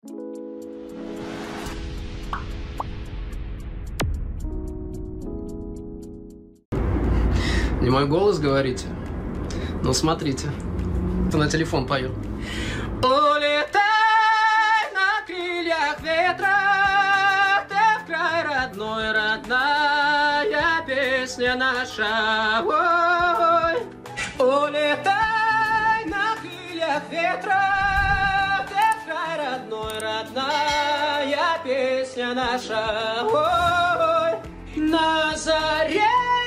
Не мой голос, говорите? Ну, смотрите. Ты на телефон пою. Улетай на крыльях ветра, ты в край родной, родная песня наша. Ой. Улетай на крыльях ветра, ты в край родной, родная песня наша. Ой. На заре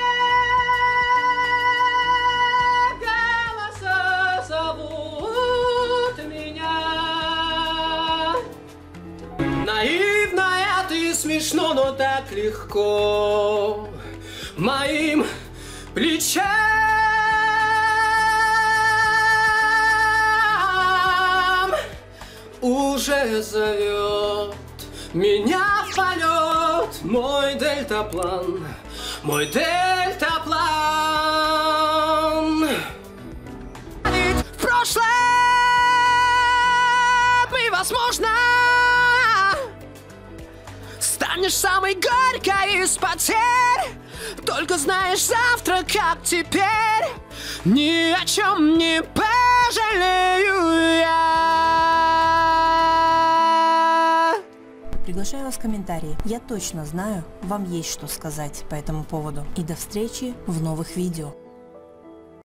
наивная, ты смешно, но так легко моим плечам уже зовет меня в полет мой дельтаплан, мой дельтаплан. В прошлом и возможно станешь самой горькой из потерь. Только знаешь завтра, как теперь, ни о чем не пожалею я. Приглашаю вас в комментарии. Я точно знаю, вам есть что сказать по этому поводу. И до встречи в новых видео.